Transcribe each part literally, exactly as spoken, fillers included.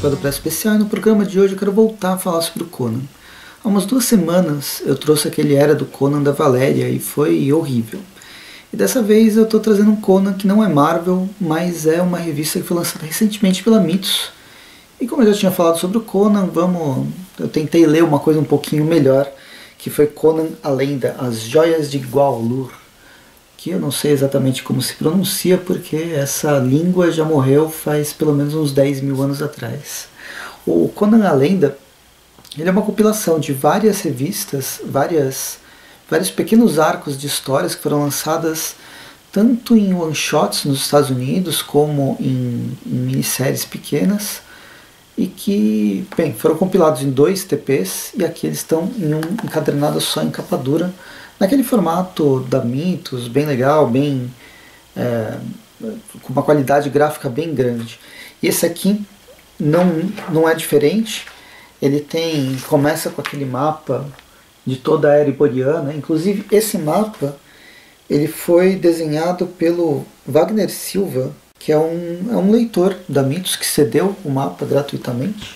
participar do Pré Especial e no programa de hoje eu quero voltar a falar sobre o Conan. Há umas duas semanas eu trouxe aquele Era do Conan da Valéria e foi horrível. E dessa vez eu estou trazendo um Conan que não é Marvel, mas é uma revista que foi lançada recentemente pela Mitos. E como eu já tinha falado sobre o Conan, vamos, eu tentei ler uma coisa um pouquinho melhor, que foi Conan a Lenda, As Joias de Gwahlur, que eu não sei exatamente como se pronuncia, porque essa língua já morreu faz pelo menos uns dez mil anos atrás. O Conan a Lenda, ele é uma compilação de várias revistas, várias, vários pequenos arcos de histórias que foram lançadas tanto em one-shots nos Estados Unidos, como em, em minisséries pequenas, e que, bem, foram compilados em dois T Ps, e aqui eles estão em um encadernado só em capa dura, naquele formato da Mitos, bem legal, bem é, com uma qualidade gráfica bem grande. E esse aqui não, não é diferente, ele tem, começa com aquele mapa de toda a era iboriana, inclusive esse mapa ele foi desenhado pelo Wagner Silva, que é um, é um leitor da Mitos que cedeu o mapa gratuitamente,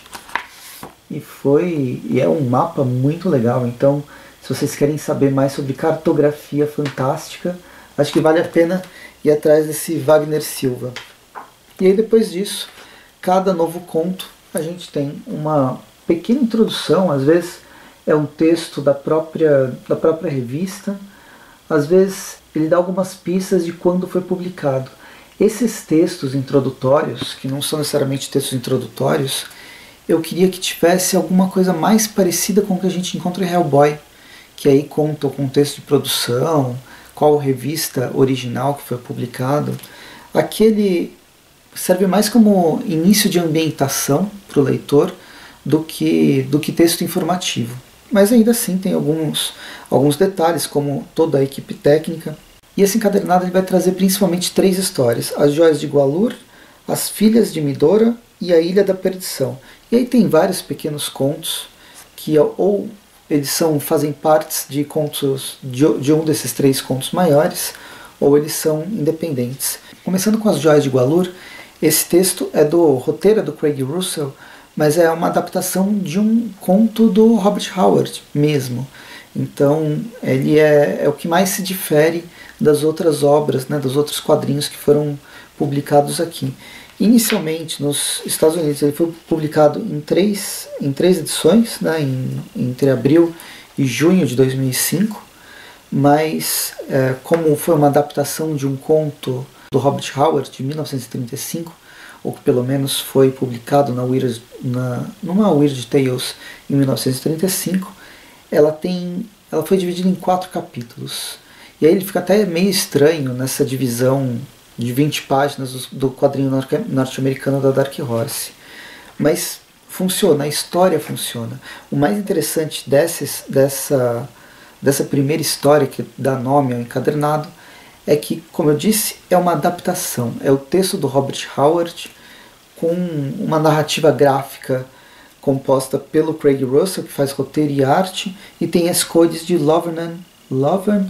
e, foi, e é um mapa muito legal. Então, se vocês querem saber mais sobre cartografia fantástica, acho que vale a pena ir atrás desse Wagner Silva. E aí depois disso, cada novo conto, a gente tem uma pequena introdução, às vezes é um texto da própria, da própria revista, às vezes ele dá algumas pistas de quando foi publicado. Esses textos introdutórios, que não são necessariamente textos introdutórios, eu queria que tivesse alguma coisa mais parecida com o que a gente encontra em Hellboy, que aí conta o contexto de produção, qual revista original que foi publicado. Aquele serve mais como início de ambientação para o leitor do que, do que texto informativo. Mas ainda assim tem alguns, alguns detalhes, como toda a equipe técnica. E esse encadernado ele vai trazer principalmente três histórias: As Joias de Gwahlur, As Filhas de Midora e A Ilha da Perdição. E aí tem vários pequenos contos que ou eles são, fazem partes de contos de, de um desses três contos maiores, ou eles são independentes. Começando com As Joias de Gwahlur, esse texto é do roteiro do Craig Russell, mas é uma adaptação de um conto do Robert Howard mesmo. Então ele é, é o que mais se difere das outras obras, né, dos outros quadrinhos que foram publicados aqui. Inicialmente nos Estados Unidos ele foi publicado em três, em três edições, né, em, entre abril e junho de dois mil e cinco, mas é, como foi uma adaptação de um conto do Robert Howard de mil novecentos e trinta e cinco, ou que pelo menos foi publicado na Weird, na, numa Weird Tales em mil novecentos e trinta e cinco, ela, tem, ela foi dividida em quatro capítulos. E aí ele fica até meio estranho nessa divisão de vinte páginas do quadrinho norte-americano da Dark Horse. Mas funciona, a história funciona. O mais interessante desses, dessa, dessa primeira história, que dá nome ao encadernado, é que, como eu disse, é uma adaptação. É o texto do Robert Howard com uma narrativa gráfica composta pelo Craig Russell, que faz roteiro e arte, e tem as cores de Lovern Lovern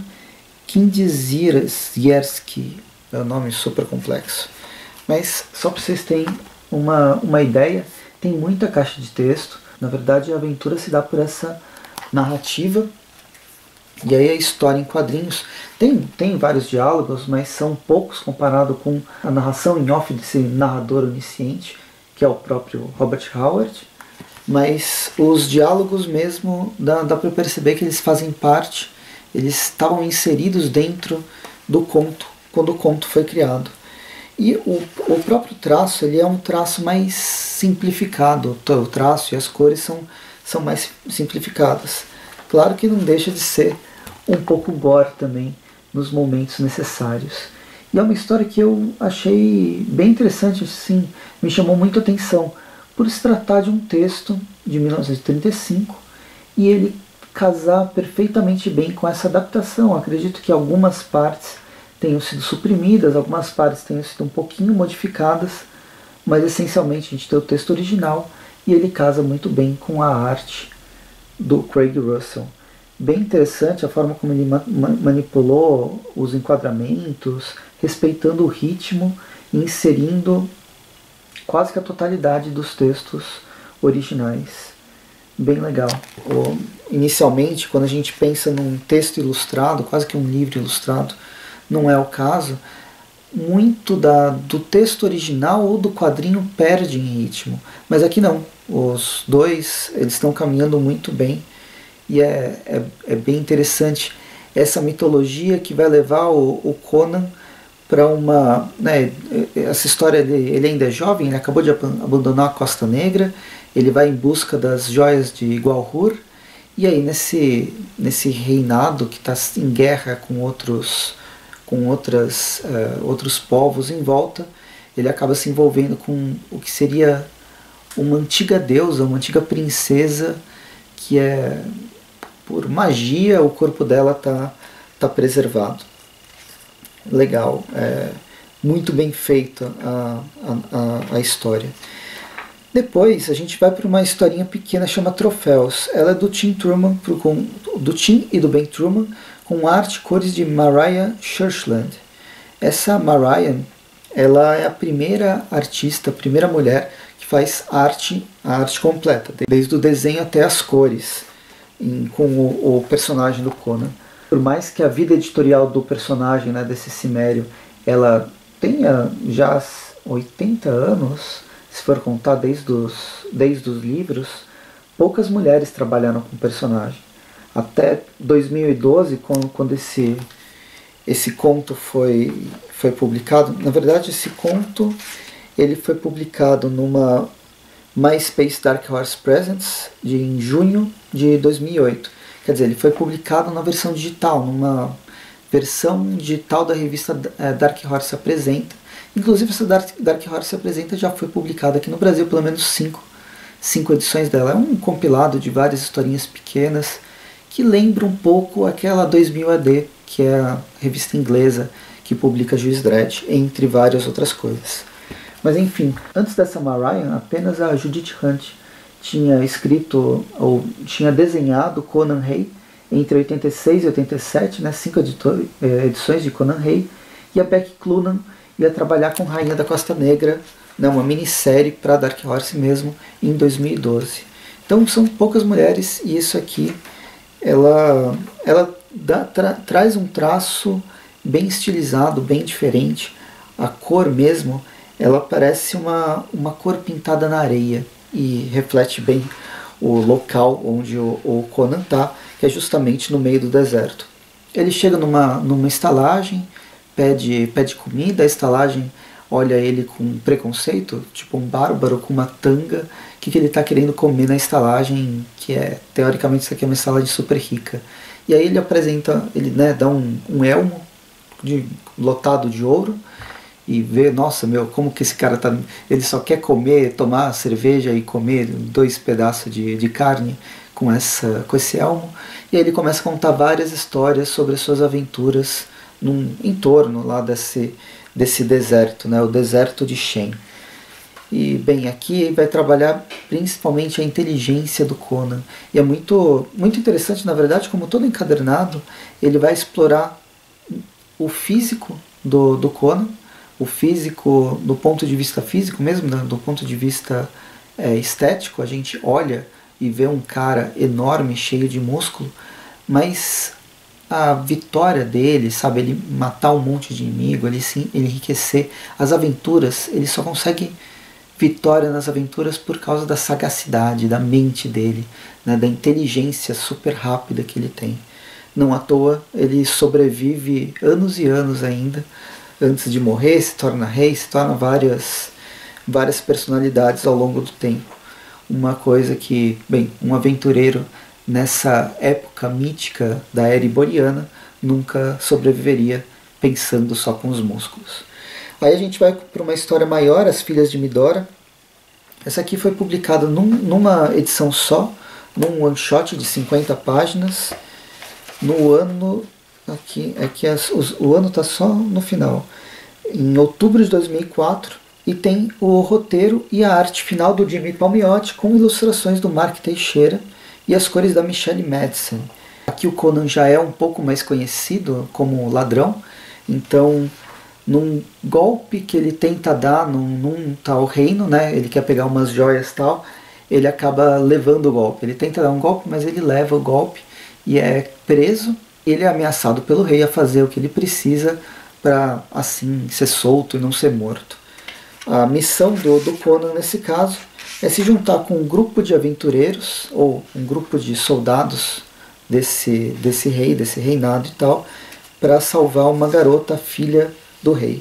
Kindzierski. É um nome super complexo. Mas só para vocês terem uma, uma ideia, tem muita caixa de texto. Na verdade, a aventura se dá por essa narrativa. E aí a história em quadrinhos tem, tem vários diálogos, mas são poucos comparado com a narração em off desse narrador onisciente, que é o próprio Robert Howard. Mas os diálogos mesmo, dá, dá para perceber que eles fazem parte, eles estavam inseridos dentro do conto, quando o conto foi criado. E o, o próprio traço, ele é um traço mais simplificado, o traço e as cores são, são mais simplificadas. Claro que não deixa de ser um pouco gore também, nos momentos necessários. E é uma história que eu achei bem interessante, assim, me chamou muito a atenção, por se tratar de um texto de mil novecentos e trinta e cinco, e ele casar perfeitamente bem com essa adaptação. Acredito que algumas partes tenham sido suprimidas, algumas partes tenham sido um pouquinho modificadas, mas essencialmente a gente tem o texto original, e ele casa muito bem com a arte do Craig Russell. Bem interessante a forma como ele ma manipulou os enquadramentos, respeitando o ritmo e inserindo quase que a totalidade dos textos originais. Bem legal. O, inicialmente, quando a gente pensa num texto ilustrado, quase que um livro ilustrado, não é o caso, muito da, do texto original ou do quadrinho perde em ritmo. Mas aqui não. Os dois eles estão caminhando muito bem e é, é, é bem interessante essa mitologia que vai levar o, o Conan para uma... Né, essa história, ele, ele ainda é jovem, ele acabou de abandonar a Costa Negra, ele vai em busca das joias de Gwaihur, e aí nesse, nesse reinado que está em guerra com outros, com outras, uh, outros povos em volta, ele acaba se envolvendo com o que seria uma antiga deusa, uma antiga princesa, que é, por magia, o corpo dela está tá preservado. Legal, é muito bem feita a, a, a história. Depois a gente vai para uma historinha pequena, chama Troféus. Ela é do Tim Truman, com, do Tim e do Ben Truman, com arte e cores de Mariah Churchland. Essa Mariah, ela é a primeira artista, a primeira mulher que faz arte, a arte completa, desde o desenho até as cores, em, com o, o personagem do Conan. Por mais que a vida editorial do personagem, né, desse Cimério, ela tenha já oitenta anos, se for contar desde os, desde os livros, poucas mulheres trabalharam com o personagem. Até dois mil e doze, quando, quando esse, esse conto foi, foi publicado, na verdade esse conto ele foi publicado numa MySpace Dark Horse Presents de, em junho de dois mil e oito. Quer dizer, ele foi publicado na versão digital, numa versão digital da revista Dark Horse Apresenta. Inclusive essa Dark, Dark Horse Apresenta já foi publicada aqui no Brasil, pelo menos cinco, cinco edições dela. É um compilado de várias historinhas pequenas que lembra um pouco aquela dois mil A D, que é a revista inglesa que publica Juiz Dredd, entre várias outras coisas. Mas enfim, antes dessa Mariah, apenas a Judith Hunt tinha escrito ou tinha desenhado Conan Rei entre oitenta e seis e oitenta e sete, né, cinco edições de Conan Rei, e a Becky Cloonan ia trabalhar com Rainha da Costa Negra, né, uma minissérie para Dark Horse mesmo, em dois mil e doze. Então são poucas mulheres e isso aqui ela, ela dá, tra, traz um traço bem estilizado, bem diferente. A cor mesmo, ela parece uma, uma cor pintada na areia e reflete bem o local onde o, o Conan está, que é justamente no meio do deserto. Ele chega numa, numa estalagem, pede, pede comida, a estalagem olha ele com preconceito, tipo um bárbaro com uma tanga, o que, que ele está querendo comer na estalagem, que é, teoricamente, isso aqui é uma estalagem super rica. E aí ele apresenta, ele né, dá um, um elmo de, lotado de ouro, e vê, nossa, meu, como que esse cara tá, ele só quer comer, tomar cerveja e comer dois pedaços de, de carne com, essa, com esse elmo. E aí ele começa a contar várias histórias sobre as suas aventuras num entorno lá desse, desse deserto, né, o deserto de Shen. E bem, aqui vai trabalhar principalmente a inteligência do Conan. E é muito, muito interessante, na verdade, como todo encadernado, ele vai explorar o físico do, do Conan, o físico do ponto de vista físico mesmo, do ponto de vista é, estético. A gente olha e vê um cara enorme, cheio de músculo, mas a vitória dele, sabe, ele matar um monte de inimigo, ele, sim, ele enriquecer, as aventuras, ele só consegue vitória nas aventuras por causa da sagacidade, da mente dele, né, da inteligência super rápida que ele tem. Não à toa, ele sobrevive anos e anos ainda, antes de morrer, se torna rei, se torna várias, várias personalidades ao longo do tempo. Uma coisa que, bem, um aventureiro nessa época mítica da era iboriana nunca sobreviveria pensando só com os músculos. Aí a gente vai para uma história maior, As Filhas de Midora. Essa aqui foi publicada num, numa edição só, num one shot de cinquenta páginas, no ano... Aqui, aqui as, os, o ano está só no final, em outubro de dois mil e quatro, e tem o roteiro e a arte final do Jimmy Palmiotti com ilustrações do Mark Teixeira e as cores da Michelle Madsen. Aqui o Conan já é um pouco mais conhecido como ladrão, então num golpe que ele tenta dar num, num tal reino, né? Ele quer pegar umas joias e tal, ele acaba levando o golpe. Ele tenta dar um golpe, mas ele leva o golpe e é preso. Ele é ameaçado pelo rei a fazer o que ele precisa para assim ser solto e não ser morto. A missão do, do Conan nesse caso é se juntar com um grupo de aventureiros ou um grupo de soldados desse, desse rei, desse reinado e tal, para salvar uma garota, filha do rei.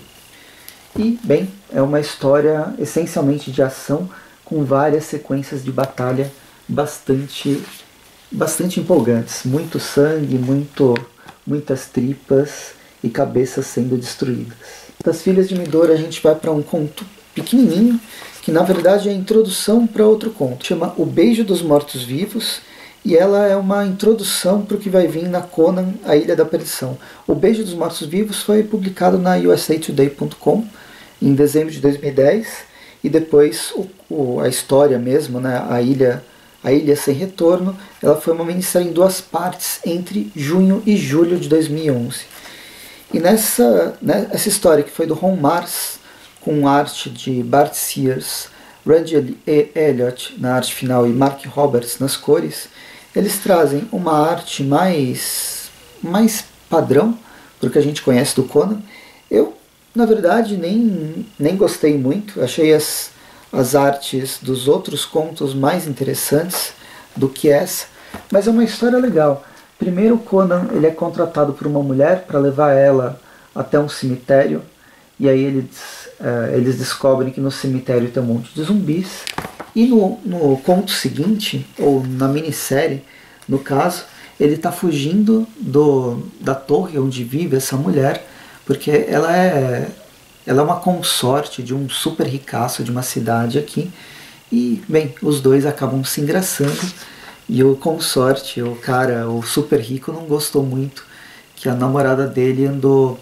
E, bem, é uma história essencialmente de ação com várias sequências de batalha bastante, bastante empolgantes. Muito sangue, muito, muitas tripas e cabeças sendo destruídas. Das Filhas de Midori a gente vai para um conto pequenininho, que na verdade é a introdução para outro conto. Chama O Beijo dos Mortos-Vivos, e ela é uma introdução para o que vai vir na Conan, A Ilha da Perdição. O Beijo dos Mortos-Vivos foi publicado na U S A Today ponto com em dezembro de dois mil e dez, e depois o, o, a história mesmo, né, a, Ilha, a Ilha Sem Retorno, ela foi uma minissérie em duas partes entre junho e julho de dois mil e onze. E nessa, né, essa história que foi do Ron Mars, com arte de Bart Sears, Randy Elliott na arte final e Mark Roberts nas cores, eles trazem uma arte mais, mais padrão, porque a gente conhece do Conan. Eu, na verdade, nem, nem gostei muito, achei as, as artes dos outros contos mais interessantes do que essa, mas é uma história legal. Primeiro, o Conan ele é contratado por uma mulher para levar ela até um cemitério, e aí eles, uh, eles descobrem que no cemitério tem um monte de zumbis. E no, no conto seguinte, ou na minissérie, no caso, ele está fugindo do, da torre onde vive essa mulher, porque ela é, ela é uma consorte de um super ricaço de uma cidade aqui. E, bem, os dois acabam se engraçando, e o consorte, o cara, o super rico, não gostou muito que a namorada dele andou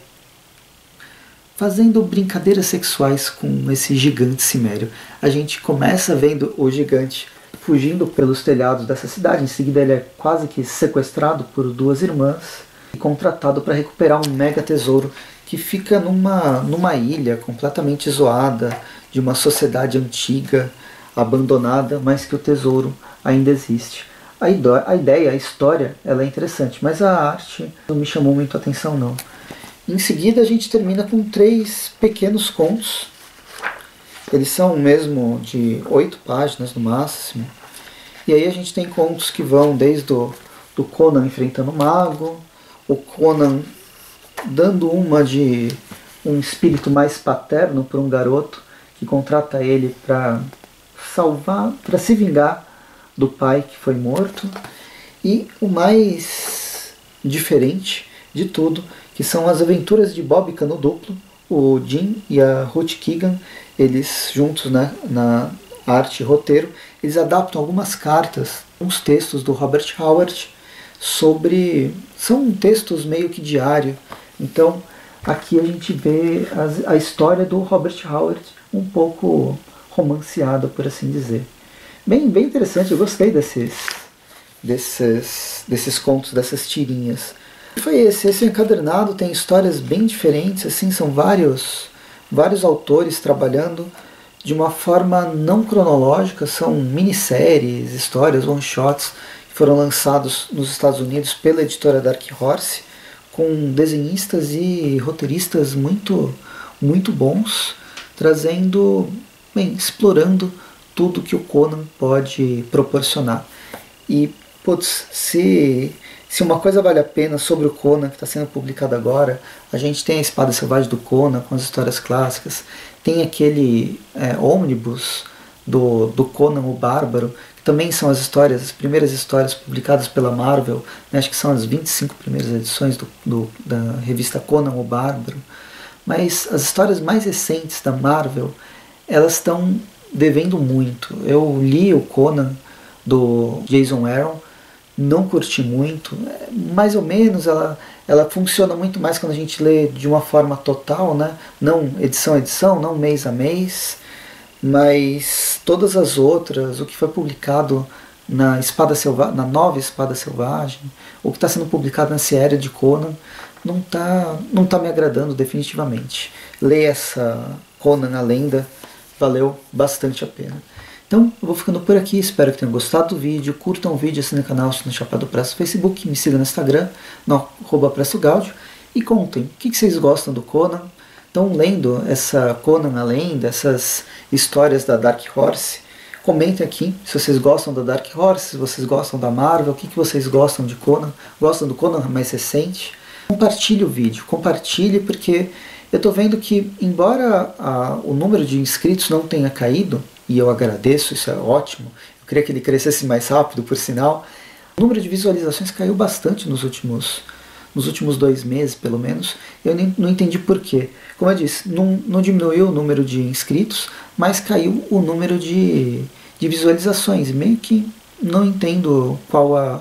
fazendo brincadeiras sexuais com esse gigante cimério. A gente começa vendo o gigante fugindo pelos telhados dessa cidade, em seguida ele é quase que sequestrado por duas irmãs e contratado para recuperar um mega tesouro que fica numa, numa ilha completamente zoada, de uma sociedade antiga, abandonada, mas que o tesouro ainda existe. A, a ideia, a história, ela é interessante, mas a arte não me chamou muito a atenção não. Em seguida a gente termina com três pequenos contos. Eles são mesmo de oito páginas no máximo. E aí a gente tem contos que vão desde o do Conan enfrentando o mago, o Conan dando uma de um espírito mais paterno para um garoto que contrata ele para salvar, para se vingar do pai que foi morto. E o mais diferente de tudo, que são as aventuras de Bob Cano Duplo, o Jim e a Ruth Keegan, eles juntos, né, na arte e roteiro, eles adaptam algumas cartas, uns textos do Robert Howard sobre... são textos meio que diário. Então aqui a gente vê a, a história do Robert Howard um pouco romanceada, por assim dizer. Bem, bem interessante, eu gostei desses, desses, desses contos, dessas tirinhas. Foi esse, esse encadernado tem histórias bem diferentes, assim, são vários, vários autores trabalhando de uma forma não cronológica, são minisséries, histórias, one-shots, que foram lançados nos Estados Unidos pela editora Dark Horse, com desenhistas e roteiristas muito, muito bons, trazendo, bem, explorando tudo que o Conan pode proporcionar. E, putz, se... Se uma coisa vale a pena sobre o Conan, que está sendo publicado agora, a gente tem a Espada Selvagem do Conan, com as histórias clássicas, tem aquele é, ônibus do, do Conan o Bárbaro, que também são as histórias, as primeiras histórias publicadas pela Marvel, né, acho que são as vinte e cinco primeiras edições do, do, da revista Conan o Bárbaro, mas as histórias mais recentes da Marvel, elas estão devendo muito. Eu li o Conan do Jason Aaron, não curti muito, mais ou menos, ela, ela funciona muito mais quando a gente lê de uma forma total, né? Não edição a edição, não mês a mês, mas todas as outras, o que foi publicado na, Espada Selva na nova Espada Selvagem, ou que está sendo publicado na série de Conan, não está não tá me agradando definitivamente. Ler essa Conan a Lenda valeu bastante a pena. Então, eu vou ficando por aqui, espero que tenham gostado do vídeo, curtam o vídeo, assinem o canal no Chapéu do Presto no Facebook, me sigam no Instagram, no arroba Presto Gaudio, e contem o que vocês gostam do Conan. Estão lendo essa Conan a Lenda, essas histórias da Dark Horse? Comentem aqui se vocês gostam da Dark Horse, se vocês gostam da Marvel, o que vocês gostam de Conan, gostam do Conan mais recente. Compartilhe o vídeo, compartilhe, porque eu estou vendo que, embora a, o número de inscritos não tenha caído, e eu agradeço, isso é ótimo, eu queria que ele crescesse mais rápido, por sinal, o número de visualizações caiu bastante nos últimos, nos últimos dois meses, pelo menos. Eu nem, não entendi por quê. Como eu disse, não, não diminuiu o número de inscritos, mas caiu o número de, de visualizações. Meio que não entendo qual a,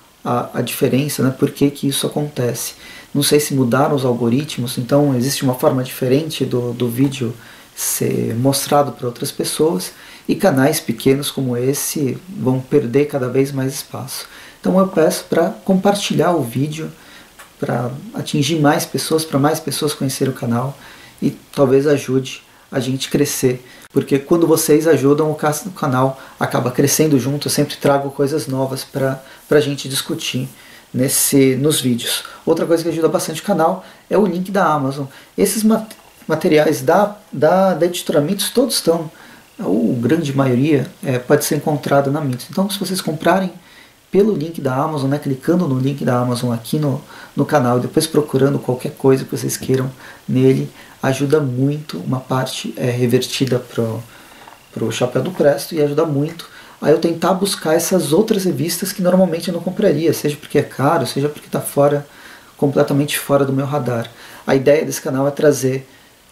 a, a diferença, né? Por que que isso acontece. Não sei se mudaram os algoritmos, então existe uma forma diferente do, do vídeo ser mostrado para outras pessoas, e canais pequenos como esse vão perder cada vez mais espaço. Então eu peço para compartilhar o vídeo, para atingir mais pessoas, para mais pessoas conhecerem o canal, e talvez ajude a gente crescer, porque quando vocês ajudam, o canal acaba crescendo junto. Eu sempre trago coisas novas para a gente discutir nesse, nos vídeos. Outra coisa que ajuda bastante o canal é o link da Amazon. Esses mat materiais da, da, da editora Mitos todos estão, ou grande maioria, é, pode ser encontrado na Mitos. Então, se vocês comprarem pelo link da Amazon, né, clicando no link da Amazon aqui no, no canal, e depois procurando qualquer coisa que vocês queiram nele, ajuda muito. Uma parte é revertida pro, pro Chapéu do Presto, e ajuda muito a eu tentar buscar essas outras revistas que normalmente eu não compraria, seja porque é caro, seja porque está fora, completamente fora do meu radar. A ideia desse canal é trazer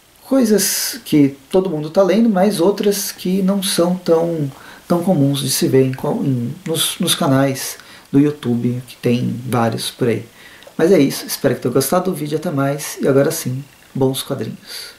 coisas que todo mundo está lendo, mas outras que não são tão, tão comuns de se ver em, em, nos, nos canais do YouTube, que tem vários por aí. Mas é isso, espero que tenham gostado do vídeo, até mais, e agora sim, bons quadrinhos.